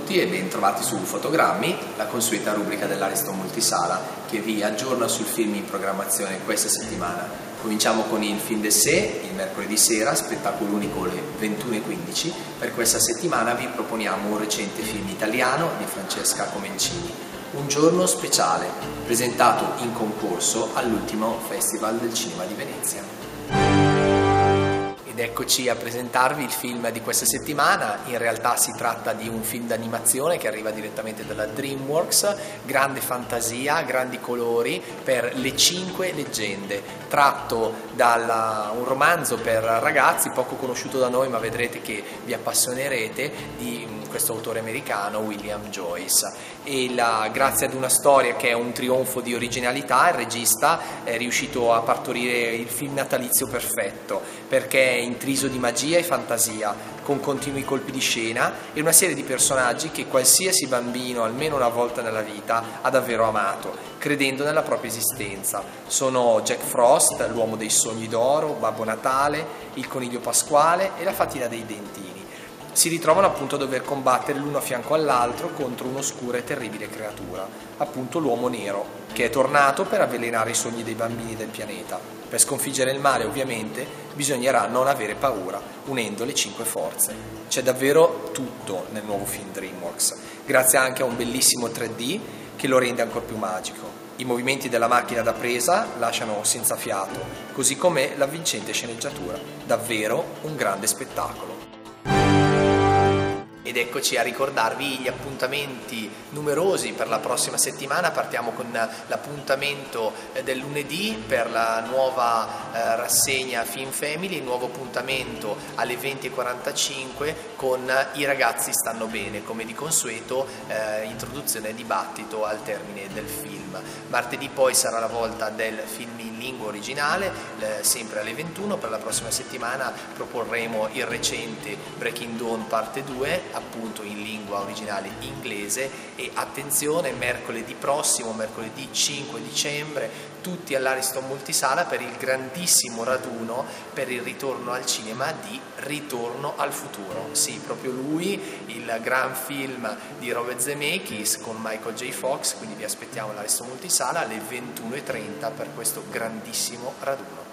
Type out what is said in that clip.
tutti e bentrovati su Fotogrammi, la consueta rubrica dell'Ariston Multisala che vi aggiorna sul film in programmazione questa settimana. Cominciamo con il film de sé, il mercoledì sera, spettacolo unico alle 21:15. Per questa settimana vi proponiamo un recente film italiano di Francesca Comencini, Un giorno speciale, presentato in concorso all'ultimo Festival del Cinema di Venezia. Ed eccoci a presentarvi il film di questa settimana. In realtà si tratta di un film d'animazione che arriva direttamente dalla DreamWorks, grande fantasia, grandi colori per Le Cinque Leggende, tratto da un romanzo per ragazzi poco conosciuto da noi, ma vedrete che vi appassionerete, di questo autore americano William Joyce. E grazie ad una storia che è un trionfo di originalità, il regista è riuscito a partorire il film natalizio perfetto, perché è intriso di magia e fantasia, con continui colpi di scena e una serie di personaggi che qualsiasi bambino almeno una volta nella vita ha davvero amato, credendo nella propria esistenza. Sono Jack Frost, l'uomo dei sogni d'oro, Babbo Natale, il coniglio pasquale e la fatina dei dentini. Si ritrovano appunto a dover combattere l'uno a fianco all'altro contro un'oscura e terribile creatura, appunto l'uomo nero, che è tornato per avvelenare i sogni dei bambini del pianeta. Per sconfiggere il male, ovviamente, bisognerà non avere paura, unendo le 5 forze. C'è davvero tutto nel nuovo film DreamWorks, grazie anche a un bellissimo 3D che lo rende ancora più magico. I movimenti della macchina da presa lasciano senza fiato, così come l'avvincente sceneggiatura. Davvero un grande spettacolo. Ed eccoci a ricordarvi gli appuntamenti numerosi per la prossima settimana. Partiamo con l'appuntamento del lunedì per la nuova rassegna Film Family, il nuovo appuntamento alle 20:45 con I ragazzi stanno bene, come di consueto introduzione e dibattito al termine del film. Martedì poi sarà la volta del film in lingua originale, sempre alle 21. Per la prossima settimana proporremo il recente Breaking Dawn parte 2, appunto in lingua originale inglese. E attenzione, mercoledì prossimo, mercoledì 5 dicembre, tutti all'Ariston Multisala per il grandissimo raduno per il ritorno al cinema di Ritorno al futuro. Sì, proprio lui, il gran film di Robert Zemeckis con Michael J. Fox, quindi vi aspettiamo all'Ariston Multisala alle 21:30 per questo grandissimo raduno.